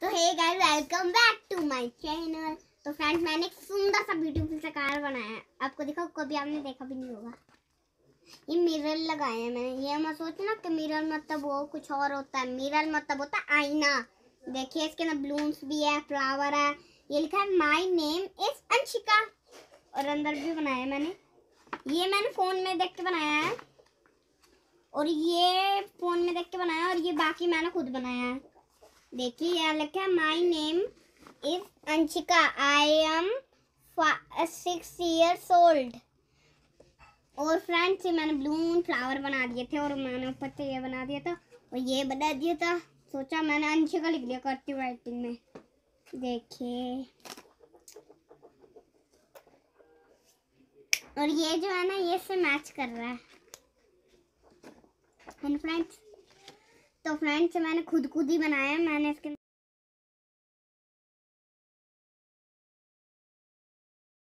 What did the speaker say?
तो hey guys, welcome back to my channel. तो friends, मैंने एक सुंदर सा ब्यूटीफुल सा कार बनाया है। आपको दिखाओ, कभी आपने देखा भी नहीं होगा। ये मिरर लगाए हैं मैंने। ये मत सोचना कि मिरर मतलब वो कुछ और होता है। मिरर मतलब होता है आईना। देखिए, इसके अंदर बलून्स भी है, फ्लावर है। ये लिखा है माय नेम इज अंशिका। और अंदर भी बनाया है मैंने। ये मैंने फोन में देख के बनाया है, और ये फोन में देख के बनाया है, और ये बाकी मैंने खुद बनाया है। देखिए, यहाँ लिखा है my name is Anshika, I am 6 years old। और फ्रेंड्स, ये मैंने बलून फ्लावर बना दिए थे, और मैंने ऊपर से ये बना दिया था, और ये बना दिया था। सोचा मैंने अंशिका लिख दिया करती राइटिंग में। देखिए, और ये जो है ना, ये से मैच कर रहा है फ्रेंड्स। तो फ्रेंड्स, मैंने खुद ही बनाया है। मैंने इसके